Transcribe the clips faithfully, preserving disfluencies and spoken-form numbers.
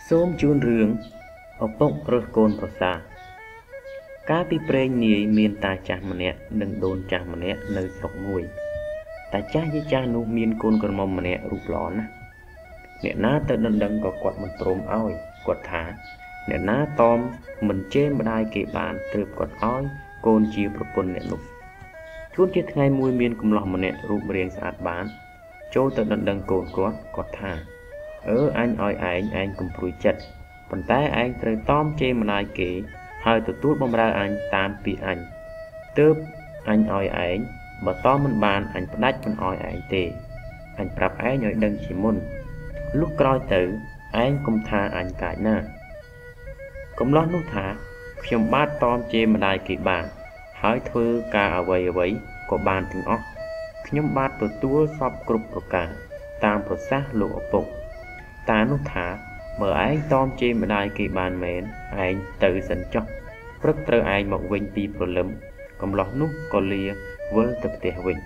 សូមជូនរឿងឪពុករើសកូនប្រសាកាលពីព្រេងនាយមានតាចាស់ម្នាក់និងដូនចាស់ម្នាក់នៅស្រុកមួយតាចាស់យាយចាស់នោះមានកូនក្រមុំម្នាក់រូបល្អណាស់អ្នកណាទៅដណ្ដឹងក៏គាត់មិនព្រមឲ្យគាត់ថាអ្នកណាតមមិនជេរម្ដាយគេបានទើបគាត់ឲ្យកូនជាប្រពន្ធអ្នកនោះជួនជាថ្ងៃមួយមានកំឡោះម្នាក់រូបរាងស្អាតបានចូលទៅដណ្ដឹងកូនគាត់គាត់ថាអឺអញឲ្យឯងឯងកុំព្រួយចិត្តប៉ុន្តែឯងត្រូវតមជេរម្ដាយគេហើយទទួលបម្រើអញតាមពាក្យអញទើបអញឲ្យឯងបើតមមិនបានអញផ្ដាច់មិនឲ្យឯងទេអញប្រាប់ឯងឲ្យដឹងជាមុនលុះក្រោយទៅឯងកុំថាអញកាចណាកំឡោះនោះថាខ្ញុំបាទតមជេរម្ដាយគេបានហើយធ្វើការអ្វីអ្វីក៏បានទាំងអស់ខ្ញុំបាទទទួលសពគ្រប់ប្រការតាមប្រសាសន៍លោកឪពុកតានោះថាបើឯងតមជេរម្ដាយគេបានមែនឯងទៅសិនចុះព្រឹកត្រូវឯងមកវិញពីព្រលឹមកំឡោះនោះក៏លាវិលទៅផ្ទះវិញ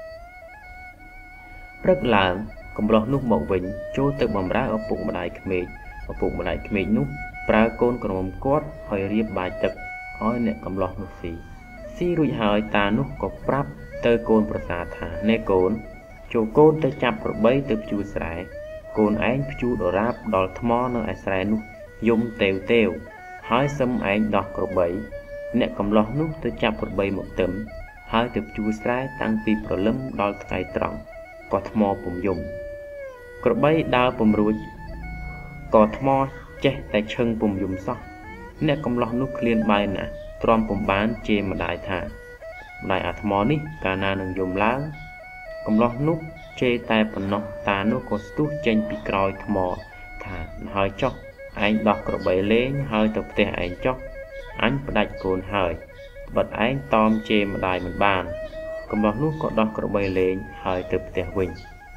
ព្រឹកឡើងកំឡោះនោះមកវិញចូលទៅបម្រើឪពុកម្ដាយក្មេកឪពុកម្ដាយក្មេកនោះប្រើកូនក្រមុំគាត់ឲ្យរៀបបាយទឹកឲ្យអ្នកកំឡោះនោះស៊ីស៊ីរួចហើយតានោះក៏ប្រាប់ទៅកូនប្រសាថាណែកូនចូលកូនទៅចាប់ក្របីទៅភ្ជួរស្រែកូនឯងភ្ជួរដរាបដល់ថ្មនៅឯស្រែនោះយំទេវទេវហើយសឹមឯងដោះក្របីអ្នកកំឡោះនោះទៅចាប់ក្របីមកទឹមហើយទៅភ្ជួរស្រែតាំងពីព្រលឹមដល់ថ្ងៃត្រង់ក៏ថ្មពុំយំក្របីដើរពុំរួចក៏ថ្មចេះតែឈឹងពុំយំសោះអ្នកកំឡោះនោះឃ្លានបាយណាស់ទ្រាំពុំបានជេរម្ដាយថាម្ដាយអាថ្មនេះកាលណានឹងយំឡើងកំឡោះនោះជេរតែប៉ុណ្ណោះតានោះក៏ស្ទុះចេញពីក្រោយថ្មថាហើយចុះឯងដោះក្របីលេងហើយទៅផ្ទះឯងចុះអញផ្ដាច់កូនហើយបិទឯងតមជេរម្ដាយមិនបានកំឡោះនោះក៏ដោះក្របីលេងហើយទៅផ្ទះវិញ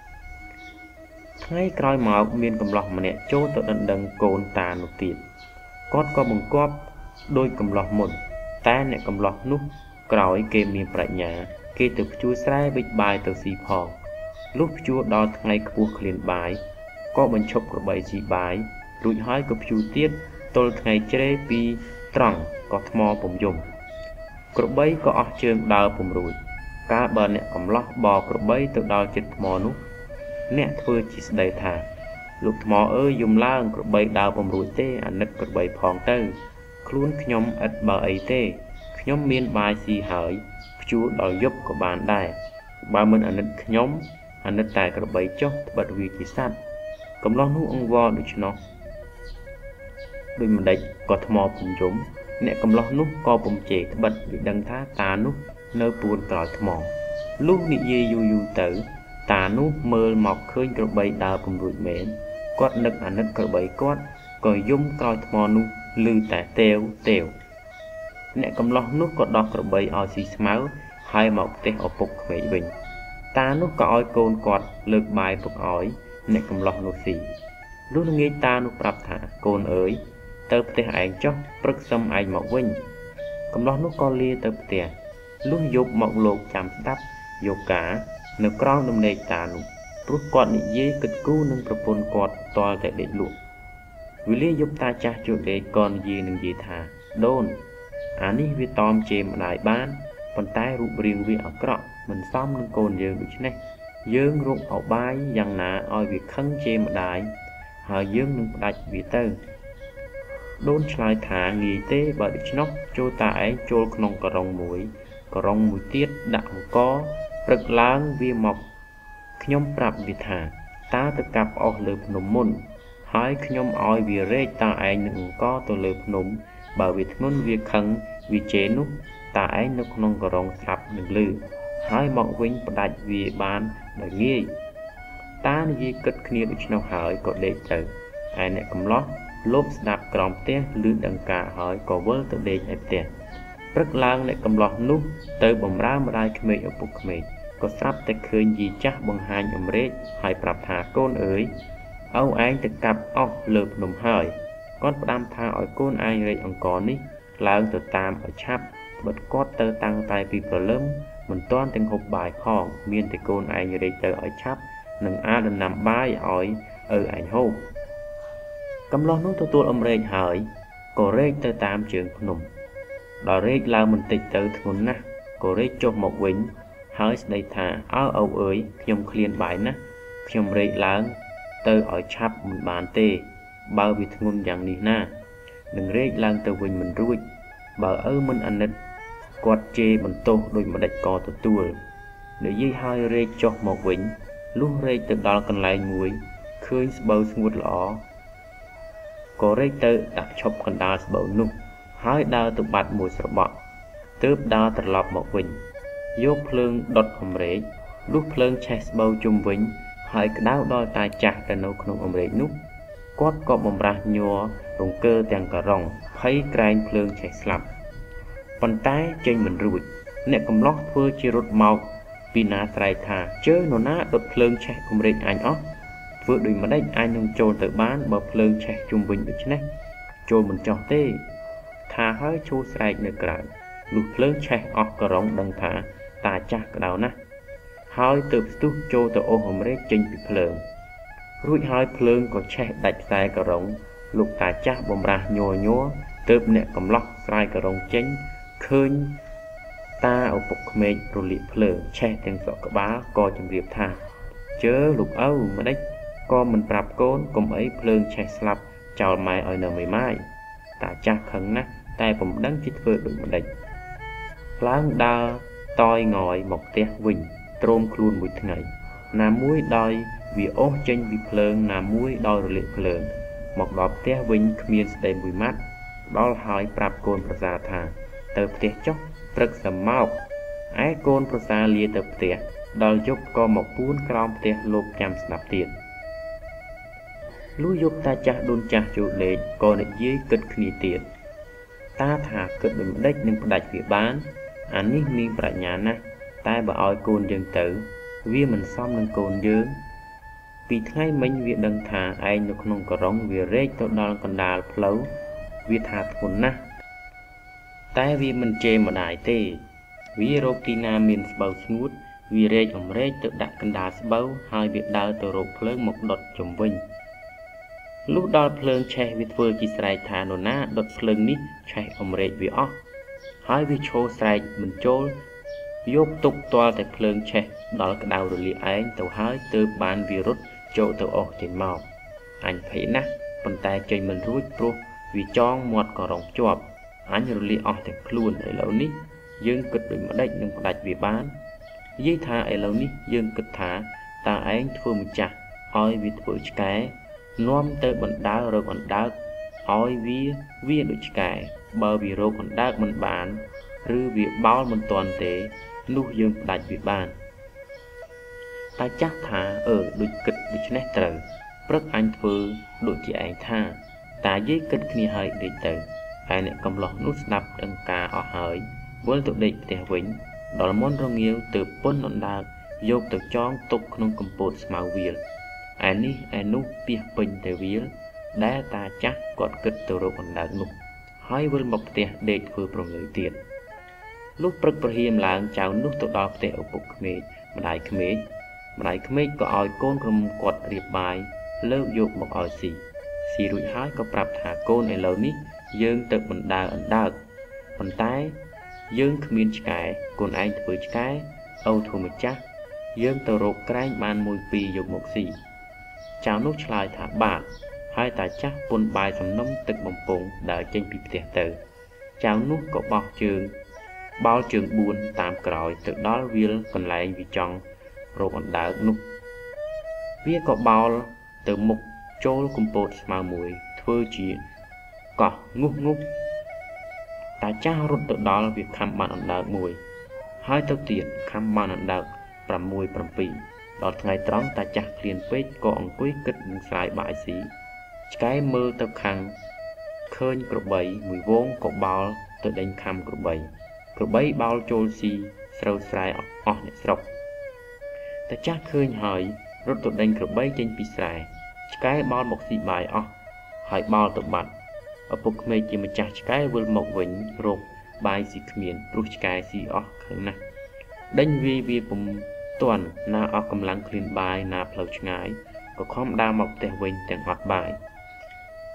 ថ្ងៃក្រោយមកមានកំឡោះម្នាក់ចូលទៅដណ្ដឹងកូនតានោះទៀតគាត់ក៏បង្គាប់ដោយកំឡោះមុនតែអ្នកកំឡោះនោះក្រោយគេមានប្រាជ្ញាគេទៅភ្ជួរស្រែវិចបាយទៅស៊ីផងលុះភ្ជួរដល់ថ្ងៃខ្ពស់ឃ្លានបាយក៏បញ្ឈប់ក្របីស៊ីបាយរួចហើយក៏ភ្ជួរទៀតទល់ថ្ងៃជ្រេពីត្រង់ក៏ថ្មពុំយំក្របីក៏អស់ជើងដើរពុំរួចកាលបើអ្នកកំឡោះបកក្របីទៅដល់ជិតថ្មនោះអ្នកធ្វើជាស្ដីថាលោកថ្មអើយយំឡើងក្របីដើរពុំរួចទេអាណិតក្របីផងទៅខ្លួនខ្ញុំឥតបើអីទេខ្ញុំមានបាយស៊ីហើយភ្ជួរដល់យប់ក៏បានដែរបើមិនអាណិតខ្ញុំអាណិតតែក្របីចុះត្បិតវាជាសត្វកំឡោះនោះអង្វរដូច្នោះដោយមិនដេចក៏ថ្មពុំយំអ្នកកំឡោះនោះក៏ពុំជេរត្បិតវាដឹងថាតានោះនៅពួនក្រោយថ្មលុះនិយាយយូរយូរទៅតានោះមើលមកឃើញក្របីដើរពុំរួចមែនគាត់នឹកអាណិតក្របីគាត់ក៏យំក្រោយថ្មនោះឮតែទេវទេវអ្នកកំឡោះនោះក៏ដោះក្របីឲ្យស៊ីស្មៅហើយមកផ្ទះឪពុកក្មេកវិញតានោះក៏ឲ្យកូនគាត់លើកបាយពុកឲ្យអ្នកកំឡោះនោះស៊ីលុះល្ងាចតានោះប្រាប់ថាកូនអើយទៅផ្ទះឯងចុះព្រឹកសឹមឯងមកវិញកំឡោះនោះក៏លាទៅផ្ទះលុះយប់មកលោកចាំស្ដាប់យកការនៅក្រោមដំណេកតានោះព្រោះគាត់និយាយគិតគូរនឹងប្រពន្ធគាត់តលតែដេកលក់វេលាយប់តាចាស់ជួបដេកក៏និយាយនឹងយាយថាដូនអានេះវាតមជេរម្ដាយបានប៉ុន្តែរូបរាងវាអាក្រក់មិនសមនឹងកូនយើងដូច្នេះយើងរកអបាយយ៉ាងណាឲ្យវាខឹងជេរម្ដាយហើយយើងនឹងផ្ដាច់វាទៅដូនឆ្លើយថាងាយទេបើដូច្នោះចូលតាឯងចូលក្នុងករុងមួយ ករុងមួយទៀតដាក់អង្គព្រឹកឡើងវាមកខ្ញុំប្រាប់វាថាតាទៅកាប់អស់លើភ្នំមុនហើយខ្ញុំឲ្យវារែកតាឯងនឹងអង្គទៅលើភ្នំបើវាធ្ងន់វាខឹងវាជេរនោះតាឯងនៅក្នុងករុងស្រាប់នឹងលឺហើយមកវិញផ្ដាច់វាបានដោយងាយតានិយាយគិតគ្នាដូច្នោះហើយក៏ដេកទៅឯអ្នកកំឡោះលបស្ដាប់ក្រោមផ្ទះឮដង្ការហើយក៏វិលទៅដេកឯផ្ទះព្រឹកឡើងអ្នកកំឡោះនោះទៅបម្រើម្ដាយក្មេកឪពុកក្មេកក៏ស្រាប់តែឃើញយាយចាស់បង្ហាញអំរែកហើយប្រាប់ថាកូនអើយឪឯងទៅកាប់អស់លើភ្នំហើយគាត់ផ្ដាំថាឲ្យកូនឯងរែកអង្គនេះឡើងទៅតាមឲ្យឆាប់បិទគាត់ទៅតាំងតែពីព្រលឹមមិនទាន់ទាំងហូបបាយផងមានតែកូនឯងរែកទៅឲ្យឆាប់នឹងអាលដំណាំបាយឲ្យឪឯងហូបកំឡោះនោះទទួលអំរែកហើយក៏រែកទៅតាមជើងភ្នំដល់រែកឡើងបន្តិចទៅធ្ងន់ណាស់ក៏រែកចុះមកវិញហើយស្ដីថាអើឪអើយខ្ញុំឃ្លានបាយណាស់ខ្ញុំរែកឡើងទៅឲ្យឆាប់មិនបានទេបើវាធ្ងន់យ៉ាងនេះណានឹងរែកឡើងទៅវិញមិនរួចបើឪមិនអាណិតគាត់ជេរបន្ទោសដូចម្ដេចក៏ទទួលនិយាយហើយរែកចុះមកវិញលុះរែកទៅដល់កន្លែងមួយឃើញស្បូវស្ងួតល្អក៏រែកទៅដាក់ឈប់កណ្ដាលស្បូវនោះហើយដើរទៅបាត់មួយស្របក់ទើបដើរត្រឡប់មកវិញយកភ្លើងដុតអំរែកលុះភ្លើងឆេះស្បូវជុំវិញហើយក្តៅដល់តាចាស់ទៅនៅក្នុងអំរែកនោះគាត់ក៏បំរាស់ញ័ររង្គើទាំងការុងភ័យក្រែងភ្លើងឆេះស្លាប់ប៉ុន្តែចេញមិនរួចអ្នកកំឡោះធ្វើជារត់មកពីណាស្រែកថាជើនរណាដុតភ្លើងឆេះអំរែកអញអស់ធ្វើដូចម្ដេចអញនឹងចូលទៅបានបើភ្លើងឆេះជុំវិញដូច្នេះចូលមិនចោះទេថាហើយឈូសស្រែកនៅក្រៅលុះភ្លើងឆេះអស់ការុងដឹងថាតាចាស់ក្តៅណាស់ហើយទើបស្ទុះចូលទៅអូសអំរែកចេញពីភ្លើងរួចហើយភ្លើងក៏ឆេះដាច់ខ្សែការុងលោកតាចាស់បំរាស់ញ័រញ័រទើបអ្នកកំឡោះស្រាយការុងចេញឃើញតាឪពុកក្មេករលាកភ្លើងឆេះទាំងសក់ក្បាលក៏ជម្រាបថាជើលោកឪម្ដេចក៏មិនប្រាប់កូនកុំអីភ្លើងឆេះស្លាប់ចោលម៉ែឲ្យនៅមេម៉ាយតាចាស់ខឹងណាស់តែពុំដឹងជាធ្វើដូចម្ដេចឡើងដើរតយងយមកផ្ទះវិញទ្រាំខ្លួនមួយថ្ងៃណាមួយដោយវាអូសចេញពីភ្លើងណាមួយដោយរលាកភ្លើងមកដល់ផ្ទះវិញគ្មានស្ដីមួយម៉ាត់ដល់ហើយប្រាប់កូនប្រសាថាទៅផ្ទះចុះព្រឹកសមកឯកូនប្រសាលាទៅផ្ទះដល់យប់ក៏មកពួនក្រោមផ្ទះលោកចាំស្ដាប់ទៀតលុះយប់តាចាស់ដូនចាស់ចូលលេងក៏និយាយគិតគ្នាទៀតតាថាគិតដូចម្ដេចនឹងផ្ដាច់វាបានអានេះមានប្រាជ្ញាណាស់តែបើឲ្យកូនយើងទៅវាមិនសមនឹងកូនយើងពីថ្ងៃមិញវាដឹងថាឯងនៅក្នុងការុងវារែកទៅដល់កណ្ដាលផ្លូវវាថាធ្ងន់ណាស់តែវាមិនជេរម្ដាយទេវារកទីណាមានស្បូវស្ងួតវារែកអំរែកទៅដាក់កណ្ដាលស្បូវហើយវាដើរទៅរកភ្លើងមកដុតជុំវិញលុះដល់ភ្លើងឆេះវាធ្វើជាស្រែកថានរណាដុតភ្លើងនេះឆេះអំរែកវាអស់ហើយវាឈោស្រែកមិនចូលយកទុកទាល់តែភ្លើងឆេះដល់ក្តៅរលាកឯងទៅហើយទើបបានវារត់ចូលទៅអស់ចេញមកអញភ័យណាស់ប៉ុន្តែចេញមិនរួចព្រោះវាចងមាត់ក៏រងជាប់អញរលាកអស់ទាំងខ្លួនឥឡូវនេះយើងគិតដូចម្ដេចនឹងផ្ដាច់វាបាននិយាយថាឥឡូវនេះយើងគិតថាតើឯងធ្វើម្ចាស់ឲ្យវាធ្វើឆ្កែនាំទៅបណ្ដើររកអណ្ដើកឲ្យវាវាដូចឆ្កែបើវារកអណ្ដើកមិនបានឬវាបោលមិនទាន់ទេនោះយើងផ្ដាច់វាបានតែចាស់ថាអឺដូចគិតដូច្នេះត្រូវព្រឹកអញធ្វើដូចជាឯងថាតាយាយគិតគ្នាហើយដេកទៅហើយអ្នកកំឡោះនោះស្ដាប់ដឹងការអស់ហើយវិលទៅដេកផ្ទះវិញដល់មុនរងាវទើបពុនអណ្ដើកយកទៅចងទុកក្នុងកំពតស្មៅវាលឯនេះឯនោះពីពេញទៅវាលដែលតាចាស់គាត់គិតទៅរកអណ្ដើកនោះហើយវិលមកផ្ទះដេកធ្វើប្រងើយទៀតលុះព្រឹកប្រហៀមឡើងចៅនោះទៅដល់ផ្ទះឪពុកក្មេកម្ដាយក្មេកម្ដាយក្មេកក៏ឲ្យកូនក្រុមគាត់រៀបបាយលើកយកមកឲ្យស៊ីស៊ីរួចហើយក៏ប្រាប់ថាកូនឥឡូវនេះយើងទៅបណ្ដើរអណ្ដើកប៉ុន្តែយើងគ្មានឆ្កែកូនឯងធ្វើឆ្កែអូធ្វើម្ចាស់យើងទៅរកក្រែងបានមួយពីរយកមកស៊ីចៅនោះឆ្លើយថាបាទហើយតាចាស់ពុនបាយសំណុំទឹកបំពង់ដើរចេញពីផ្ទះទៅចៅនោះក៏បោះជើងបោលជើងបួនតាមក្រោយទៅដល់វាលកន្លែងវាចង់រកអណ្ដើកនោះវាក៏បោលទៅមុខចូលកំពតស្មៅមួយធ្វើជាកោះងុះងុះតាចាស់រត់ទៅដល់វាខំបានអណ្ដើកមួយហើយទៅទៀតខំបានអណ្ដើកប្រាំមួយ ប្រាំពីរដល់ថ្ងៃត្រង់តាចាស់ឃ្លានពេកក៏អង្គុយគិតនឹងស្រាយបាយស៊ីឆ្កែមើលទៅខាងឃើញក្របីមួយវងក៏បោលទៅដេញខំក្របីក្របីបោលចូលស៊ីស្រូវស្រែអស់អ្នកស្រុកតាចាស់ឃើញហើយរត់ទៅដេញក្របីចេញពីស្រែឆ្កែបោលមកស៊ីបាយអស់ហើយបោលទៅបាត់ឪពុកក្មេកជាម្ចាស់ឆ្កែវិលមកវិញរកបាយស៊ីគ្មានព្រោះឆ្កែស៊ីអស់ខឹងណាស់ដេញវាវាពុំទាន់ណាអស់កម្លាំងឃ្លានបាយណាផ្លូវឆ្ងាយក៏ខំដើរមកផ្ទះវិញទាំងអត់បាយ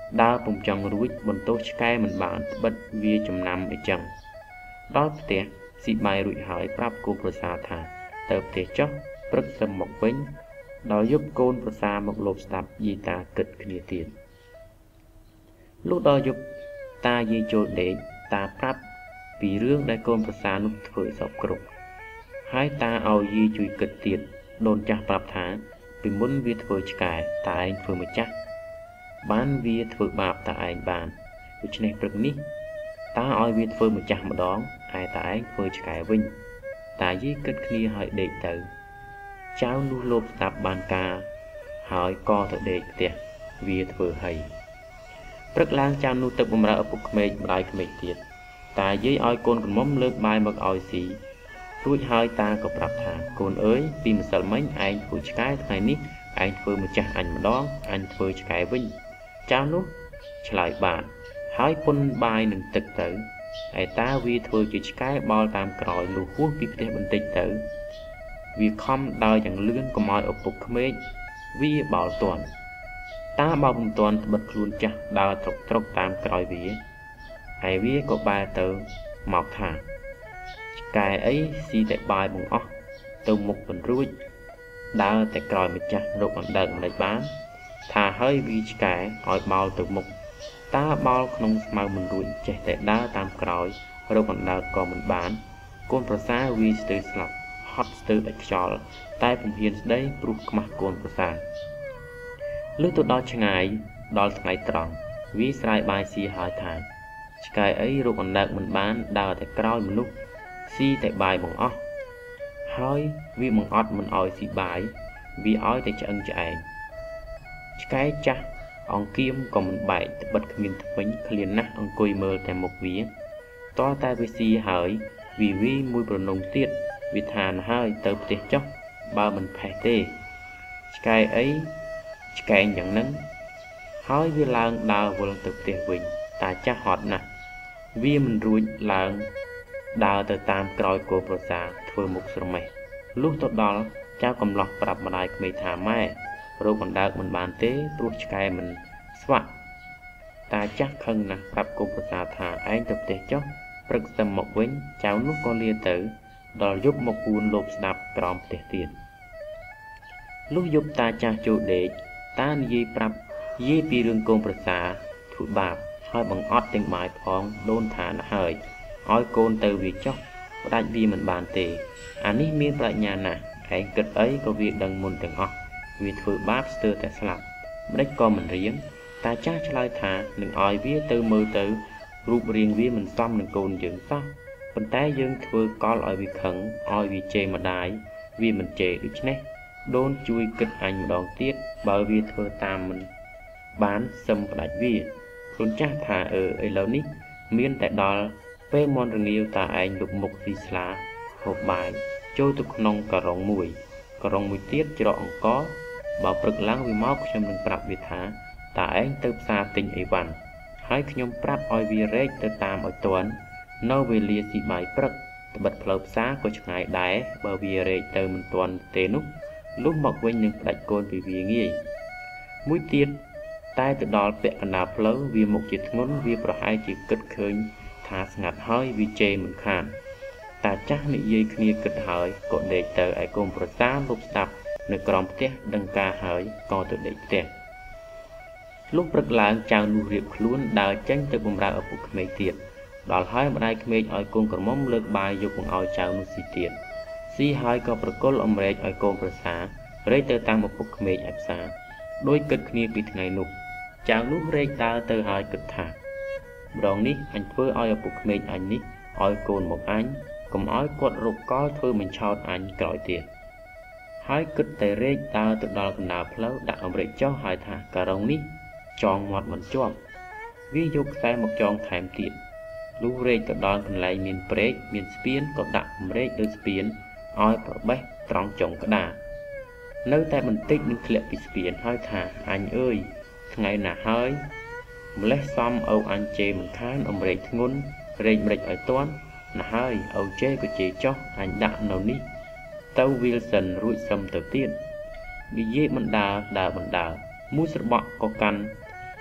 ដើរពុំចង់រួចបន្ទោសឆ្កែមិនបានបិទវាចំណាំអីចឹងដល់ផ្ទះស៊ីបាយរួចហើយប្រាប់កូនប្រសាថាទៅផ្ទះចុះព្រឹកសឹមមកវិញដល់យប់កូនប្រសាមកលបស្ដាប់យាយតាគិតគ្នាទៀតលុះដល់យប់តាយាយចូលដេកតាប្រាប់ពីរឿងដែលកូនប្រសានោះធ្វើសពគ្រប់ហើយតាឲ្យយាយជួយគិតទៀតដូនចាស់ប្រាប់ថាពីមុនវាធ្វើឆ្កែតែឯងធ្វើម្ចាស់បានវាធ្វើបាបតែឯងបានដូច្នេះព្រឹកនេះតាឲ្យវាធ្វើម្ចាស់ម្ដងឯតែឯងធ្វើឆ្កែវិញតាយាយគិតគ្នាហើយដេកទៅចៅនោះលោបស្ដាប់បានការហើយក៏ទៅដេកផ្ទះវាធ្វើហើយព្រឹកឡើងចៅនោះទៅបម្រើឪពុកក្មេកម្ដាយក្មេកទៀតតាយាយឲ្យកូនក្រមុំលើកបាយមកឲ្យស៊ីរួចហើយតាក៏ប្រាប់ថាកូនអើយពីម្សិលមិញឯងធ្វើឆ្កែថ្ងៃនេះឯងធ្វើម្ចាស់អញម្ដងអញធ្វើឆ្កែវិញចៅនោះឆ្លើយបានហើយពុនបាយនឹងទឹកទៅឯតាវាធ្វើជាឆ្កែបោលតាមក្រោយលុះហួសពីផ្ទះបន្តិចទៅវាខំដើរយ៉ាងលឿនកុំឲ្យឪពុកក្មេកវាបោលទាន់តាបោលពុំទាន់ត្បិតខ្លួនចាស់ដើរត្រុកត្រុកតាមក្រោយវាហើយវាក៏បែរទៅមកថាឆ្កែអីស៊ីតែបាយបង្អស់ទៅមុខមិនរួចដើរតែក្រោយម្ចាស់រកអណ្ដើកមិនបានថាហើយវាឆ្កែឲ្យបោលទៅមុខតាបោលក្នុងស្មៅមិនរួចចេះតែដើរតាមក្រោយរកអណ្ដើកក៏មិនបានកូនប្រសាវាស្ទើរស្លាប់ហត់ស្ទើរដាច់ខ្យល់តែពុំហ៊ានស្ដីព្រោះខ្មាស់កូនប្រសាលុះទៅដល់ឆ្ងាយដល់ថ្ងៃត្រង់វាស្រែកបាយស៊ីហើយថាឆ្កែអីរកអណ្ដើកមិនបានដើរតែក្រោយមនុស្សស៊ីតែបាយបង្អស់ហើយវាបង្អត់មិនឲ្យស៊ីបាយវាឲ្យតែឆ្អឹងឆ្អែងឆ្កែចាស់អង្គៀមក៏មិនបែកត្បិតគ្មានធ្មេញឃ្លានណាស់អង្គុយមើលតែមុខវាតើតែវាស៊ីហើយវាវីមួយប្រណុងទៀតវាថាណហើយទៅផ្ទះចុះបើមិនផេះទេឆ្កែអីឆ្កែងយ៉ាងហ្នឹងហើយវាឡើងដើរវិលទៅផ្ទះវិញតាចាស់ហត់ណាស់វាមិនរួចឡើងដើរទៅតាមក្រោយកូនប្រសាធ្វើមុខស្រមេះលុះទៅដល់ចៅកំឡោះប្រាប់ម្ដាយក្មេកថាម៉ែរោគអណ្ដើកមិនបានទេព្រោះឆ្កែមិនស្វាក់តាចាស់ខឹងណាស់ប្រាប់កូនប្រសាថាឯងទៅផ្ទះចុះព្រឹកស្ទឹមមកវិញចៅនោះក៏លាទៅដល់យប់មកពួនលបស្ដាប់ក្រោមផ្ទះទៀតលុះយប់តាចាស់ចូលដេកតានិយាយប្រាប់យាយពីរឿងកូនប្រសាធ្វើបាបហើយបង្អត់ទាំងបាយផងដូនថាណហើយឲ្យកូនទៅវាចុះផ្ដាច់វាមិនបានទេអានេះមានប្រាជ្ញាណាស់ឯងគិតអីក៏វាដឹងមុនទាំងអស់វាធ្វើបាបស្ទើរតែស្លាប់ម្ដេចក៏មិនរៀងតាចាស់ឆ្លើយថានឹងឲ្យវាទៅមើលទៅរូបរាងវាមិនសមនឹងកូនយើងសោះប៉ុន្តែយើងធ្វើកលឲ្យវាខឹងឲ្យវាជេរម្ដាយវាមិនជេរដូច្នេះដូនជួយគិតអញម្ដងទៀតបើវាធ្វើតាមមិនបានសឹមផ្ដាច់វាខ្លួនចាស់ថាអឺឥឡូវនេះមានតែដល់ពេលមន់រងាវតាឯងលុបមុខស៊ីស្លាហូបបាយចូលទៅក្នុងការ៉ុងមួយការ៉ុងមួយទៀតច្រកអង្គបើព្រឹកឡើងវាមកខ្ញុំនឹងប្រាប់វាថាតាឯងទៅផ្សារទិញអីវ៉ាន់ហើយខ្ញុំប្រាប់ឲ្យវារែកទៅតាមឲ្យទាន់នៅវេលាស៊ីបាយព្រឹកត្បិតផ្លូវផ្សារក៏ឆ្ងាយដែរបើវារែកទៅមិនទាន់ទេនោះលុះមកវិញនឹងផ្ដាច់កូនពីវាងាយមួយទៀតតែទៅដល់ពាក់កណ្ដាលផ្លូវវាមុខជាធ្ងន់វាប្រហែលជាគិតឃើញថាស្ងាត់ហើយវាជេរមិនខានតាចាស់និយាយគ្នាគិតហើយក៏ដេកទៅឯកូនប្រសាលុបស្ដាប់នៅក្រោមផ្ទះដឹងការហើយក៏ទៅដេកផ្ទះលុះព្រឹកឡើងចៅនោះរៀបខ្លួនដើរចេញទៅបម្រើឪពុកក្មេកទៀតដល់ហើយម្ដាយក្មេកឲ្យកូនក្រមុំលើកបាយយកមកឲ្យចៅនោះស៊ីទៀតស៊ីហើយក៏ប្រគល់អំរែកឲ្យកូនប្រសារែកទៅតាមឪពុកក្មេកឯផ្សារដោយគិតគ្នាពីថ្ងៃនោះចៅនោះរែកដើរទៅហើយគិតថាម្ដងនេះអញធ្វើឲ្យឪពុកក្មេកអញនេះឲ្យកូនមកអញកុំឲ្យគាត់រកកលធ្វើមិនឆោតអញក្រោយទៀតហើយគិតតែរែកដើរទៅដល់កណ្ដាលផ្លូវដាក់អំរែកចុះហើយថាការ៉ុងនេះចងមាត់មិនជាប់វាយកខ្សែមកចងថែមទៀតលុះរែកទៅដល់កន្លែងមានព្រែកមានស្ពានក៏ដាក់អំរែកលើស្ពានឲ្យប្របេះត្រង់ចុងក្តារនៅតែបន្តិចនឹងធ្លាក់ពីស្ពានហើយថាអញអើយថ្ងៃណាហើយម្លេះសំឪអញជេរមិនខានអំរែកធ្ងន់រែកម្រេចឲ្យទាន់ណាហើយឪជេរក៏ជេរចុះអញដាក់នៅនេះទៅវាលសិនរួចសឹមទៅទៀតនិយាយបណ្ដាដើរបណ្ដាមួយស្របក់ក៏កាន់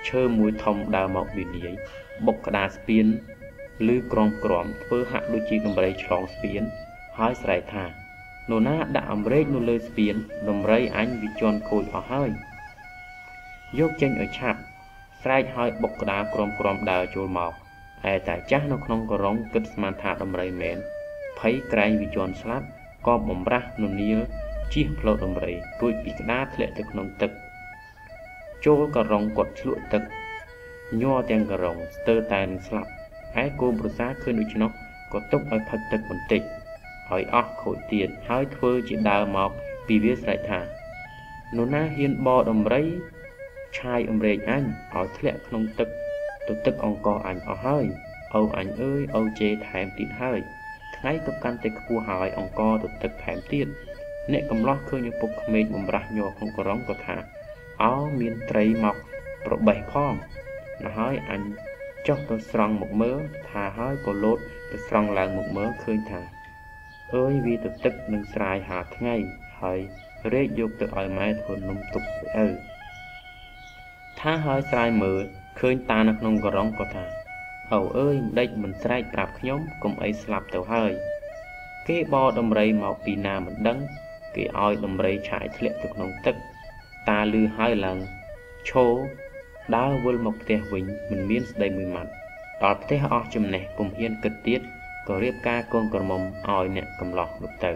ឈើមួយធំដើរមកវិនិច្ឆ័យបុកក្តារស្ពានឬក្រំក្រំធ្វើហាក់ដូចជាដំរីឆ្លងស្ពានហើយស្រែកថានរណាដាក់អំរែកនៅលើស្ពានដំរីអញវាជន់ខូចអស់ហើយយកចេញឲ្យឆាប់ស្រែកហើយបុកក្តារក្រំក្រំដើរចូលមកឯតែចាស់នៅក្នុងករុងគិតស្មានថាដំរីមែនភ័យក្រែងវាជន់ស្លាប់ក៏បំរាស់ននាលជិះផ្លូវដំរីរួចពីក្តារធ្លាក់ទៅក្នុងទឹកចូលករុងគាត់ឆ្លក់ទឹកញ័រទាំងករុងស្ទើរតែនឹងស្លាប់ឯគោប្រសាឃើញដូច្នោះក៏ទុកឲ្យផឹកទឹកបន្តិចឲ្យអស់ខូចទៀតហើយធ្វើជាដើរមកពីវាស្រែកថានរណាហ៊ានបដំរីឆាយអំរែកអញឲ្យធ្លាក់ក្នុងទឹកទៅទឹកអង្គអញអស់ហើយអូអញអើយអូជេថែមទៀតហើយថ្ងៃទៅកាន់តែខ្ពស់ហើយអង្គទៅទឹកថែមទៀតអ្នកកំឡោះឃើញឪពុកក្មេងបំរាស់ញ័រក្នុងករុងក៏ថាអោមានត្រីមកប្របេះផងណាហើយអញចុះទៅស្រង់មកមើលថាហើយក៏លោតទៅស្រង់ឡើងមកមើលឃើញថាអើយវាទៅទឹកនឹងស្រាយហាថ្ងៃហើយរែកយកទៅឲ្យម៉ែធ្វើនំទុកទៅឪថាហើយស្រាយមើលឃើញតានៅក្នុងករុងក៏ថាអូអើយម្ដេចមិនស្រែកប្រាប់ខ្ញុំកុំអីស្លាប់ទៅហើយគេបរដំរីមកពីណាមិនដឹងគេឲ្យដំរីឆាយធ្លាក់ទៅក្នុងទឹកតាលឺហើយឡើងឈោដើរវិលមកផ្ទះវិញមិនមានស្ដីមួយម៉ាត់ដល់ផ្ទះអស់ចំណេះពុំហ៊ានគិតទៀតក៏រៀបការកូនក្រមុំឲ្យអ្នកកំឡោះនោះទៅ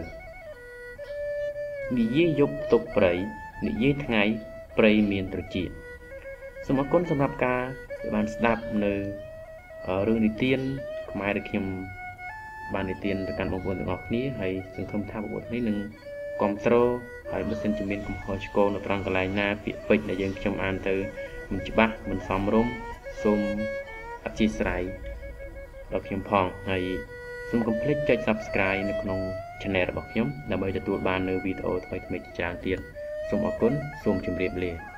និយាយយប់ទុកព្រៃនិយាយថ្ងៃព្រៃមានត្រចៀកសូមអរគុណសម្រាប់ការបានស្ដាប់នៅរឿងនិទានខ្មែរដែលខ្ញុំបាននិទានទៅកាន់បងប្អូនទាំងអស់គ្នាហើយសង្ឃឹមថាបងប្អូននេះនឹងគាំទ្រហើយបើសិនជាមានកំហុសឆ្គងនៅត្រង់កន្លែងណាពាក្យពេចន៍ដែលយើងខ្ញុំអានទៅមិនច្បាស់មិនសមរម្យសូមអធិស្ឋានដល់ខ្ញុំផងហើយសូមកុំភ្លេចចុច Subscribe នៅក្នុង Channel របស់ខ្ញុំដើម្បីទទួលបាននូវវីដេអូថ្មីៗជាច្រើនទៀតសូមអរគុណសូមជម្រាបលា